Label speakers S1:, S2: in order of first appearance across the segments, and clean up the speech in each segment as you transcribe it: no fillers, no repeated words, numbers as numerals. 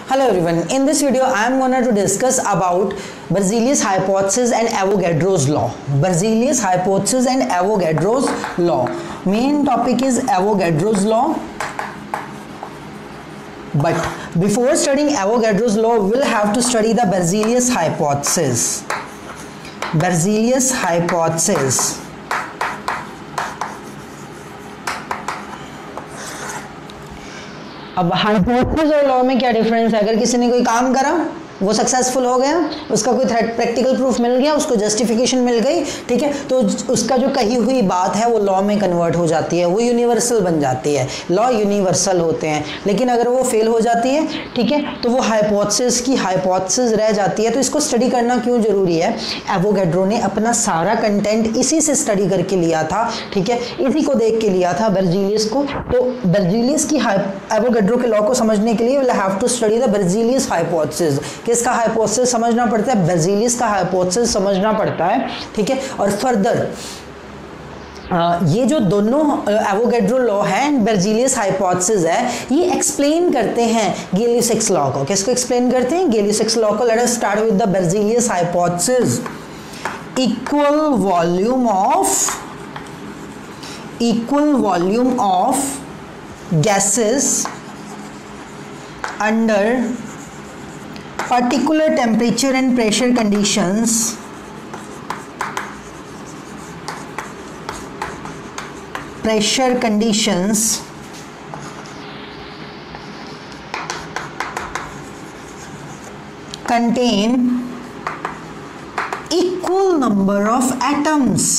S1: Hello everyone, in this video I am going to discuss about Berzelius hypothesis and Avogadro's law. Berzelius hypothesis and Avogadro's law. Main topic is Avogadro's law. But before studying Avogadro's law, we will have to study the Berzelius hypothesis. Berzelius hypothesis. अब hypothesis और law में क्या difference है? अगर किसी ने कोई काम करा, वो सक्सेसफुल हो गया, उसका कोई प्रैक्टिकल प्रूफ मिल गया, उसको जस्टिफिकेशन मिल गई, ठीक है, तो उसका जो कही हुई बात है वो लॉ में कन्वर्ट हो जाती है, वो यूनिवर्सल बन जाती है। लॉ यूनिवर्सल होते हैं, लेकिन अगर वो फेल हो जाती है, ठीक है, तो वो हाइपोथेसिस की हाइपोथेसिस रह जाती है। तो इसको स्टडी करना क्यों जरूरी है? एवोगैड्रो ने अपना सारा कंटेंट इसी से स्टडी करके लिया था, ठीक है, इसी को देख के लिया था बेर्जेलियस को। तो बेर्जेलियस की एवोगैड्रो के लॉ को समझने के लिए will have to study the Berzelius hypothesis. किसका हाइपोथेसिस समझना पड़ता है? बेर्जेलियस का हाइपोथेसिस समझना पड़ता है, ठीक है। और फर्दर ये जो दोनों एवोगैड्रो लॉ है एंड बेर्जेलियस हाइपोथेसिस है, ये एक्सप्लेन करते हैं गेली-सिक्स लॉ को। किसको एक्सप्लेन करते हैं? गेली-सिक्स लॉ को। Let us start with the Berzelius hypothesis. Equal volume of gases under particular temperature and pressure conditions contain equal number of atoms.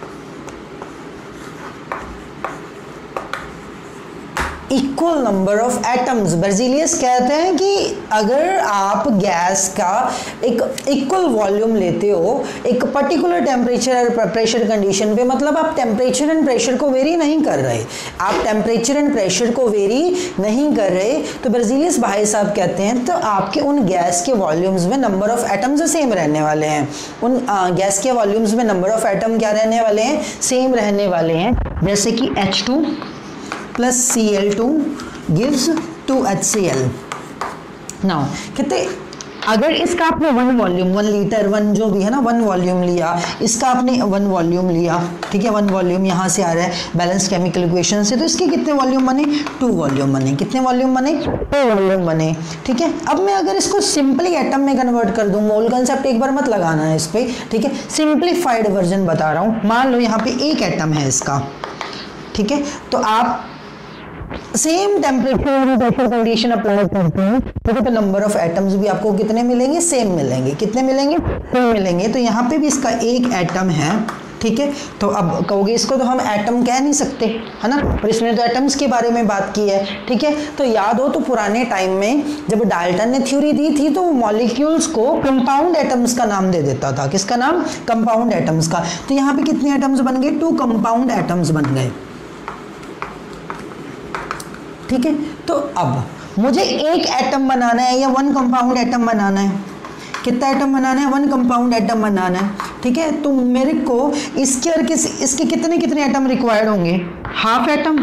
S1: Equal number of atoms. Berzelius कहते हैं कि अगर आप गैस का एक इक्वल वॉल्यूम लेते हो एक पर्टिकुलर टेम्परेचर और प्रेशर कंडीशन पे, मतलब आप टेम्परेचर एंड प्रेशर को वेरी नहीं कर रहे, आप टेम्परेचर एंड प्रेशर को वेरी नहीं कर रहे, तो बेर्जेलियस भाई साहब कहते हैं तो आपके उन गैस के वॉल्यूम्स में नंबर ऑफ एटम्स सेम रहने वाले हैं। उन गैस के वॉल्यूम्स में नंबर ऑफ एटम क्या रहने वाले हैं? सेम रहने वाले हैं। जैसे कि H2 plus Cl2 gives 2HCl। Now कहते अगर इसका आपने वन वॉल्यूम, 1 लीटर, वन जो भी है ना, वन वॉल्यूम लिया, इसका आपने वन वॉल्यूम लिया, ठीक है, वन वॉल्यूम यहाँ से आ रहा है बैलेंस केमिकल इक्वेशन से, तो इसके कितने वॉल्यूम बने? 2 वॉल्यूम बने। कितने वॉल्यूम बने? 2 वॉल्यूम बने, ठीक है। अब मैं अगर इसको सिंपली एटम में कन्वर्ट कर दूँ, मोल कंसेप्ट एक बार मत लगाना है इस पर, ठीक है, सिंप्लीफाइड वर्जन बता रहा हूँ। मान लो यहाँ पे एक एटम है इसका, ठीक है, तो आप सेम टेम्परेचर और प्रेशर कंडीशन अप्लाई करते हैं, ठीक है, तो नंबर ऑफ एटम्स भी आपको कितने मिलेंगे? सेम मिलेंगे। कितने मिलेंगे? सेम मिलेंगे। तो यहाँ पे भी इसका एक एटम है, ठीक है, तो अब कहोगे इसको तो हम एटम कह नहीं सकते, है ना, और इसने तो एटम्स के बारे में बात की है, ठीक है। तो याद हो तो पुराने टाइम में जब डाल्टन ने थ्योरी दी थी तो मॉलिक्यूल्स को कंपाउंड एटम्स का नाम दे देता था। किसका नाम? कंपाउंड एटम्स का। तो यहाँ पे कितने एटम्स बन गए? 2 कंपाउंड एटम्स बन गए, ठीक है। तो अब मुझे एक एटम बनाना है या 1 कंपाउंड एटम बनाना है? कितना एटम बनाना है? 1 कंपाउंड एटम बनाना है, ठीक है। तो मेरे को इसके और इसके कितने कितने एटम रिक्वायर्ड होंगे? Half atom.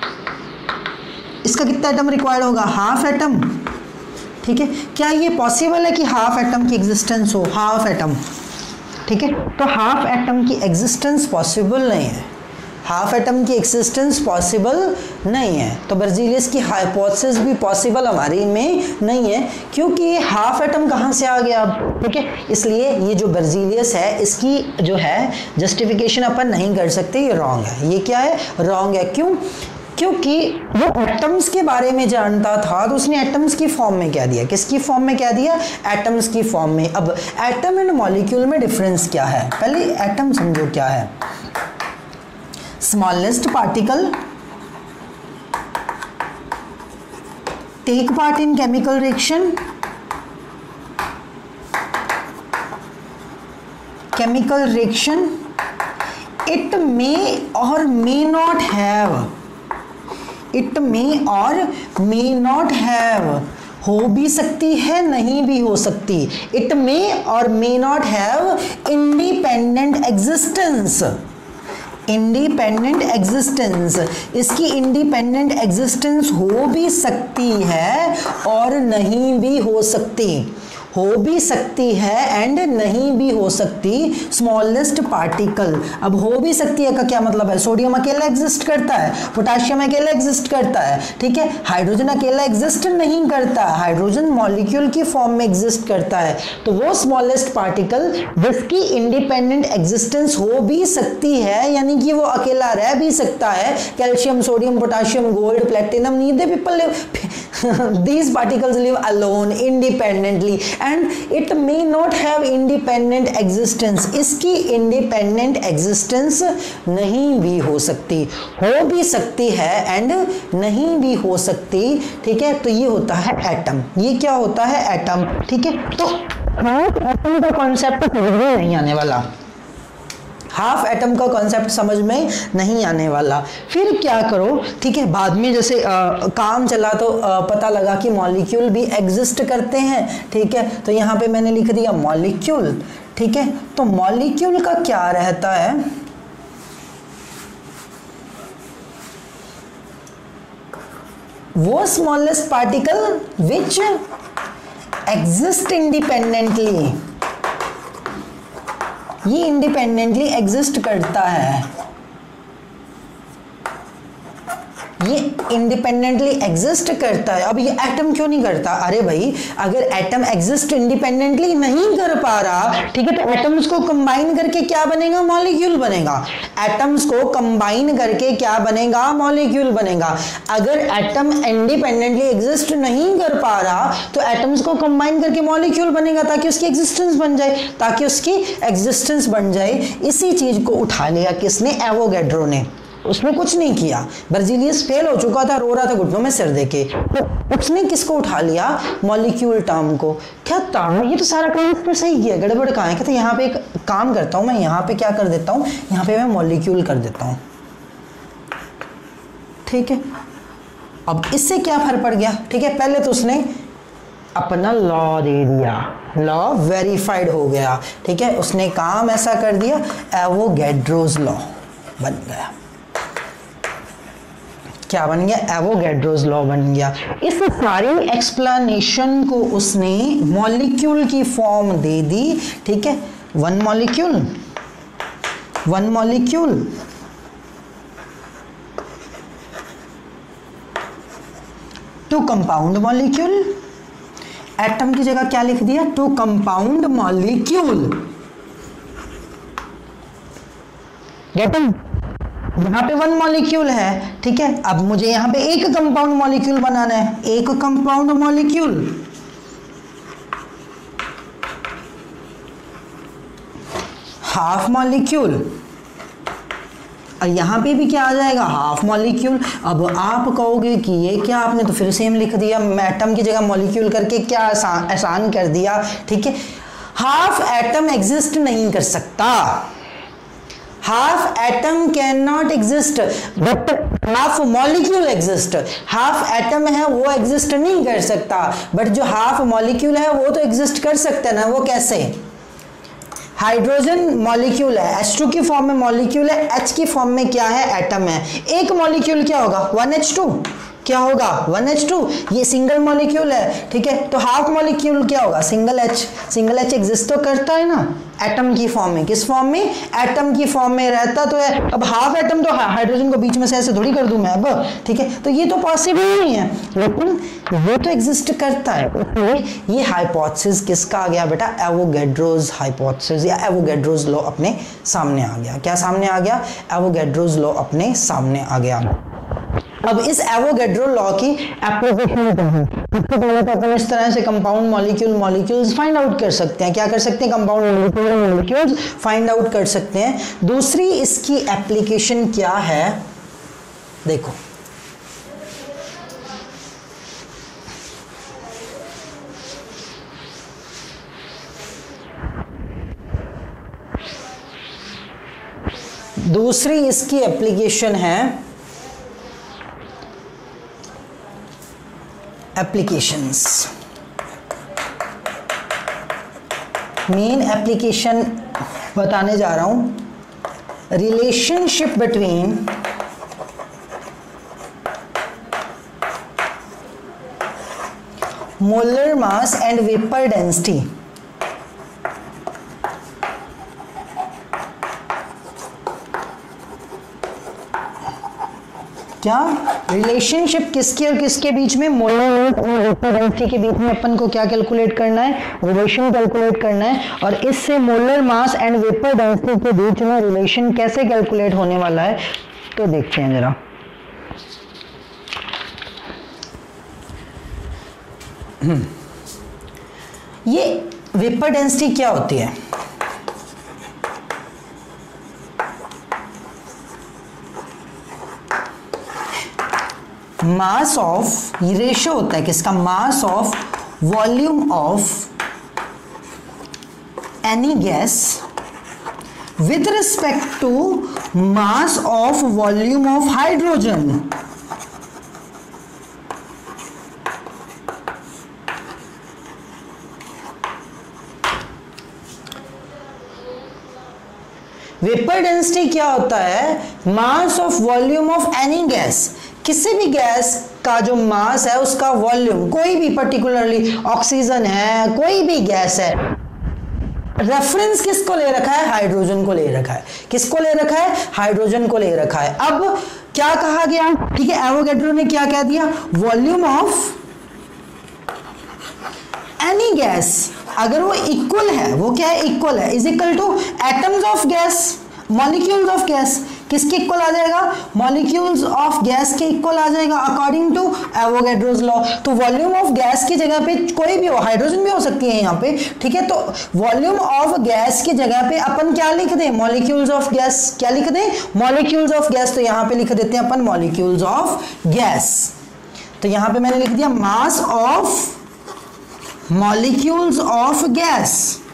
S1: इसका कितना एटम रिक्वायर्ड होगा? हाफ एटम, ठीक है। क्या ये पॉसिबल है कि हाफ एटम की एग्जिस्टेंस हो? हाफ एटम, ठीक है, तो हाफ एटम की एग्जिस्टेंस पॉसिबल नहीं है। हाफ एटम की एक्सिस्टेंस पॉसिबल नहीं है, तो बेर्जेलियस की हाइपोथेसिस भी पॉसिबल हमारी में नहीं है, क्योंकि ये हाफ एटम कहाँ से आ गया अब, ठीक है। इसलिए ये जो बेर्जेलियस है इसकी जो है जस्टिफिकेशन अपन नहीं कर सकते, ये रॉन्ग है। ये क्या है? रॉन्ग है। क्यों? क्योंकि वो एटम्स के बारे में जानता था, तो उसने एटम्स की फॉर्म में क्या दिया? किसकी फॉर्म में क्या दिया? एटम्स की फॉर्म में। अब एटम एंड मॉलिक्यूल में डिफरेंस क्या है? पहले एटम समझो क्या है। Smallest particle take part in chemical reaction, it may or may not have, हो भी सकती है, नहीं भी हो सकती। It may or may not have independent existence, independent existence, इसकी इंडिपेंडेंट एग्जिस्टेंस हो भी सकती है और नहीं भी हो सकती, हो भी सकती है एंड नहीं भी हो सकती स्मॉलेस्ट पार्टिकल। अब हो भी सकती है का क्या मतलब है, सोडियम अकेला एग्जिस्ट करता है, पोटेशियम अकेला एग्जिस्ट करता है, ठीक है, हाइड्रोजन अकेला एग्जिस्ट नहीं करता, हाइड्रोजन मॉलिक्यूल की फॉर्म में एग्जिस्ट करता है। तो वो स्मॉलेस्ट पार्टिकल जिसकी इंडिपेंडेंट एग्जिस्टेंस हो भी सकती है, यानी कि वो अकेला रह भी सकता है, calcium, sodium, potassium, gold, platinum, neither people live these particles live alone independently and it may not have independent existence, इसकी independent existence नहीं भी हो सकती, हो भी सकती है एंड नहीं भी हो सकती, ठीक है। तो ये होता है एटम, ये क्या होता है एटम, ठीक है। तो एटम का कॉन्सेप्ट समझ में नहीं आने वाला, हाफ एटम का कॉन्सेप्ट समझ में नहीं आने वाला। फिर क्या करो, ठीक है, बाद में जैसे काम चला तो पता लगा कि मॉलिक्यूल भी एग्जिस्ट करते हैं, ठीक है। तो यहाँ पे मैंने लिख दिया मॉलिक्यूल, ठीक है। तो मॉलिक्यूल का क्या रहता है, वो smallest particle which exist independently, ये इंडिपेंडेंटली एग्जिस्ट करता है, ये इंडिपेंडेंटली एग्जिस्ट करता है। अब ये एटम क्यों नहीं करता, अरे भाई अगर एटम एग्जिस्ट इंडिपेंडेंटली नहीं कर पा रहा, ठीक है, तो एटम्स को कंबाइन करके क्या बनेगा, मॉलिक्यूल बनेगा। एटम्स को कंबाइन करके क्या बनेगा, मॉलिक्यूल बनेगा। अगर एटम इंडिपेंडेंटली एग्जिस्ट नहीं कर पा रहा तो एटम्स को कंबाइन करके मॉलिक्यूल बनेगा ताकि उसकी एग्जिस्टेंस बन जाए, ताकि उसकी एग्जिस्टेंस बन जाए। इसी चीज को उठा लिया किसने, एवोगैड्रो ने। उसने कुछ नहीं किया, बर्जीलियस फेल हो चुका था, रो रहा था घुटनों में सिर देके, तो उसने किसको उठा लिया, मॉलिक्यूल टर्म को। क्या था ये, तो सारा काम पर सही किया, गड़बड़ कहाँ है। कहते यहाँ पे एक काम करता हूँ मैं, यहाँ पे क्या कर देता हूँ, यहाँ पे मैं मॉलिक्यूल कर देता हूँ, ठीक है। अब इससे क्या फर्क पड़ गया, ठीक है, पहले तो उसने अपना लॉ दे दिया, लॉ वेरीफाइड हो गया, ठीक है, उसने काम ऐसा कर दिया, एवोगैड्रोस लॉ बन गया। क्या बन गया, एवोगैड्रोस लॉ बन गया। इस सारी एक्सप्लेनेशन को उसने मॉलिक्यूल की फॉर्म दे दी, ठीक है। One molecule, one molecule, two compound molecule, atom की जगह क्या लिख दिया, टू कंपाउंड मॉलिक्यूल, गेटिंग। यहाँ पे वन मॉलिक्यूल है, ठीक है। अब मुझे यहाँ पे एक कंपाउंड मॉलिक्यूल बनाना है, एक कंपाउंड मॉलिक्यूल, हाफ मॉलिक्यूल, और यहाँ पे भी क्या आ जाएगा, हाफ मॉलिक्यूल। अब आप कहोगे कि ये क्या, आपने तो फिर सेम लिख दिया, एटम की जगह मॉलिक्यूल करके क्या आसान कर दिया, ठीक है। हाफ एटम एग्जिस्ट नहीं कर सकता, half atom cannot exist but half molecule exist। half atom है वो exist नहीं कर सकता, but जो half molecule है वो तो exist कर सकता है ना। वो कैसे, हाइड्रोजन मॉलिक्यूल है, H2 की फॉर्म में मॉलिक्यूल है, H की फॉर्म में क्या है, एटम है। एक मॉलिक्यूल क्या होगा, 1H2, क्या होगा 1H2, ये सिंगल मॉलिक्यूल है, ठीक है। तो हाफ मॉलिक्यूल क्या होगा, single H, single H exist तो करता है ना एटम की फॉर्म में। किस फॉर्म में, एटम की फॉर्म में रहता तो है। अब हाफ एटम तो हाइड्रोजन को बीच में से ऐसे थोड़ी कर दूं मैं अब, ठीक है, तो ये तो पॉसिबल नहीं है, लेकिन वो तो एग्जिस्ट करता है। ये हाइपोथेसिस किसका आ गया बेटा, एवोगैड्रोस हाइपोथेसिस या एवोगैड्रोस लॉ अपने सामने आ गया। क्या सामने आ गया, एवोगैड्रोस लॉ अपने सामने आ गया। अब इस एवोगैड्रो लॉ की एप्लीकेशन क्या है, सबसे पहले तो अपन इस तरह से कंपाउंड मॉलिक्यूल्स फाइंड आउट कर सकते हैं। क्या कर सकते हैं, कंपाउंड मॉलिक्यूल्स फाइंड आउट कर सकते हैं। दूसरी इसकी एप्लीकेशन क्या है, देखो दूसरी इसकी एप्लीकेशन है एप्लीकेशंस। मेन एप्लीकेशन बताने जा रहा हूं, relationship between molar mass and vapor density. क्या रिलेशनशिप किसके और किसके बीच में, मोलर मास और वेपर डेंसिटी के बीच में अपन को क्या कैलकुलेट करना है, रिलेशन कैलकुलेट करना है। और इससे molar mass and vapour density के बीच में रिलेशन कैसे कैलकुलेट होने वाला है तो देखते हैं जरा। ये वेपर डेंसिटी क्या होती है? मास ऑफ, ये रेशो होता है किसका, mass of volume of any gas with respect to mass of volume of hydrogen. Vapour density क्या होता है, mass of volume of any gas, किसी भी गैस का जो मास है उसका वॉल्यूम, कोई भी पर्टिकुलरली ऑक्सीजन है, कोई भी गैस है, रेफरेंस किसको ले रखा है, हाइड्रोजन को ले रखा है। किसको ले रखा है, हाइड्रोजन को ले रखा है। अब क्या कहा गया, ठीक है, एवोगैड्रो ने क्या कह दिया, वॉल्यूम ऑफ एनी गैस अगर वो इक्वल है, वो क्या है, इक्वल है, is equal to atoms of gas, molecules of gas, किसके इक्वल आ जाएगा, मॉलिक्यूल्स ऑफ गैस के इक्वल आ जाएगा अकॉर्डिंग टू एवोगैड्रोस लॉ। तो वॉल्यूम ऑफ गैस की जगह पे कोई भी हो, हाइड्रोजन भी हो सकती है यहाँ पे, ठीक है, तो वॉल्यूम ऑफ गैस की जगह पे अपन क्या लिख दें, मॉलिक्यूल्स ऑफ गैस, क्या लिख दें, मॉलिक्यूल्स ऑफ गैस। तो यहाँ पे लिख देते हैं अपन मॉलिक्यूल्स ऑफ गैस। तो यहाँ पे मैंने लिख दिया mass of molecules of gas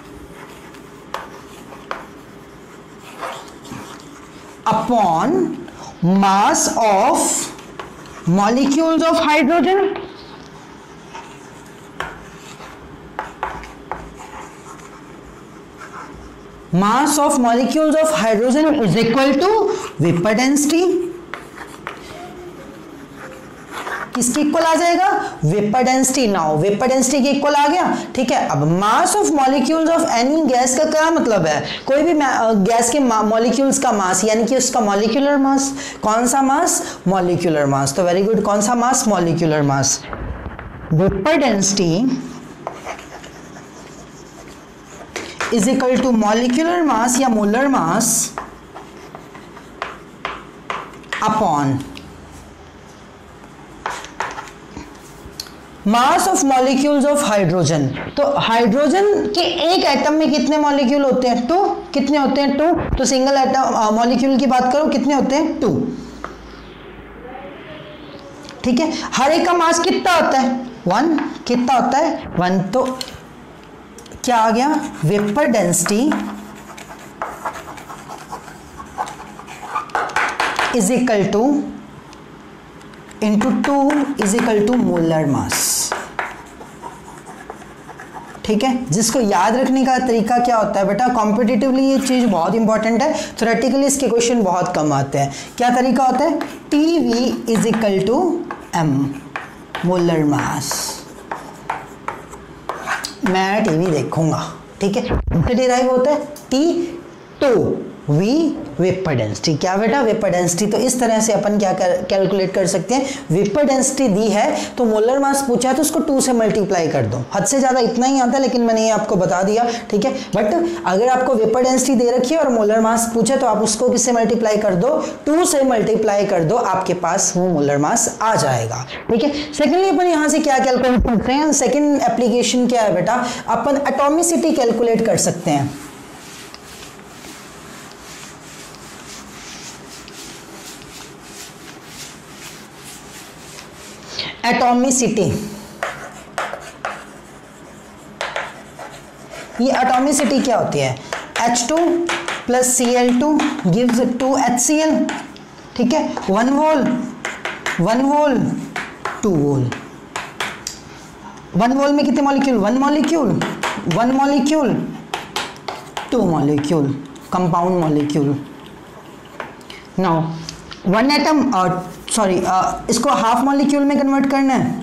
S1: upon mass of molecules of hydrogen. Mass of molecules of hydrogen is equal to vapour density, किसके इक्वल आ जाएगा, vapour density. Now vapour density के इक्वल आ गया, ठीक है। अब mass of molecules of any gas का क्या मतलब है, कोई भी गैस के मॉलिक्यूल्स का मास, यानी कि उसका मॉलिक्यूलर मास, कौन सा मास, मॉलिक्यूलर मास। तो वेरी गुड, कौन सा mass, molecular mass. Vapour density is equal to molecular mass या molar mass upon mass of molecules of hydrogen. तो हाइड्रोजन के एक एटम में कितने मॉलिक्यूल होते हैं, 2, कितने होते हैं, 2। तो सिंगल एटम मॉलिक्यूल की बात करो, कितने होते हैं, 2, ठीक है। हर एक का मास कितना होता है, 1, कितना होता है, 1। तो क्या आ गया, vapour density is equal to into 2 is equal to molar mass, ठीक है। जिसको याद रखने का तरीका क्या होता है बेटा, कॉम्पिटिटिवली ये चीज बहुत इंपॉर्टेंट है, थ्योरेटिकली इसके क्वेश्चन बहुत कम आते हैं। क्या तरीका होता है, TV is equal to M molar mass. मैं टीवी देखूंगा, ठीक है, इनसे डिराइव होता है T2 वी वेपर डेंसिटी। क्या बेटा, वेपर डेंसिटी। तो इस तरह से अपन क्या कैलकुलेट कर सकते हैं, वेपर डेंसिटी दी है तो मोलर मास पूछा है तो उसको 2 से मल्टीप्लाई कर दो। हद से ज़्यादा इतना ही आता है, लेकिन मैंने ये आपको बता दिया, ठीक है। बट अगर आपको वेपर डेंसिटी दे रखी है और मोलर मास पूछे तो आप उसको किससे मल्टीप्लाई कर दो, 2 से मल्टीप्लाई कर दो, आपके पास वो मोलर मास आ जाएगा, ठीक है। सेकेंडली अपन यहाँ से क्या कैलकुलेट करते हैं, सेकेंड एप्लीकेशन क्या है बेटा, अपन एटॉमिसिटी कैलकुलेट कर सकते हैं। एटॉमिसिटी, ये एटॉमिसिटी क्या होती है, H2 plus Cl2 gives 2 HCl, ठीक है। 1 मोल 1 मोल 2 मोल। 1 मोल में कितने molecule, 1 molecule 1 molecule 2 molecule, compound molecule, now one atom, sorry इसको हाफ मॉलिक्यूल में कन्वर्ट करना है,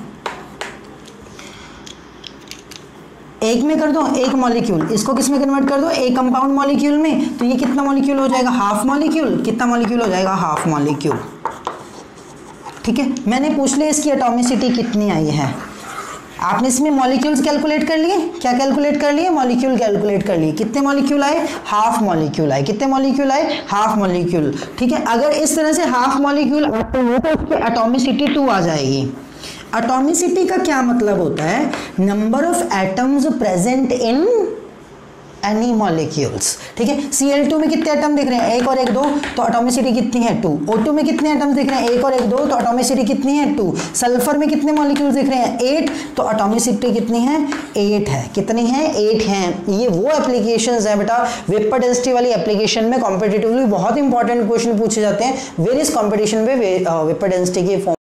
S1: एक में कर दो, एक मॉलिक्यूल, इसको किस में कन्वर्ट कर दो, एक कंपाउंड मॉलिक्यूल में, तो ये कितना मॉलिक्यूल हो जाएगा, हाफ मॉलिक्यूल, कितना मॉलिक्यूल हो जाएगा, हाफ मॉलिक्यूल। ठीक है, मैंने पूछ लिया इसकी एटॉमिसिटी कितनी आई है, आपने इसमें मॉलिक्यूल्स कैलकुलेट कर लिए, क्या कैलकुलेट कर लिए, मॉलिक्यूल कैलकुलेट कर लिए, कितने मॉलिक्यूल आए, हाफ मॉलिक्यूल आए, कितने मॉलिक्यूल आए, हाफ मॉलिक्यूल। ठीक है, अगर इस तरह से हाफ मॉलिक्यूल आते हैं तो उसकी एटॉमिसिटी 2 आ जाएगी। एटॉमिसिटी का क्या मतलब होता है, number of atoms present in any molecules. ठीक है, Cl2 में कितने एटम दिख रहे हैं, एक और एक, दो, तो एटॉमिसिटी कितनी है, 2। O2 में कितने एटम्स दिख रहे हैं, एक और एक, दो, तो एटॉमिसिटी कितनी है, 2। सल्फर में कितने मॉलिक्यूल्स दिख रहे हैं, 8, तो एटॉमिसिटी कितनी है, 8 है। कितनी है, 8 हैं। ये वो एप्लीकेशंस हैं बेटा, वेपर डेंसिटी वाली एप्लीकेशन में कॉम्पिटिटिवली बहुत इंपॉर्टेंट क्वेश्चन पूछे जाते हैं, वेरियस कॉम्पिटिशन में वेपर डेंसिटी के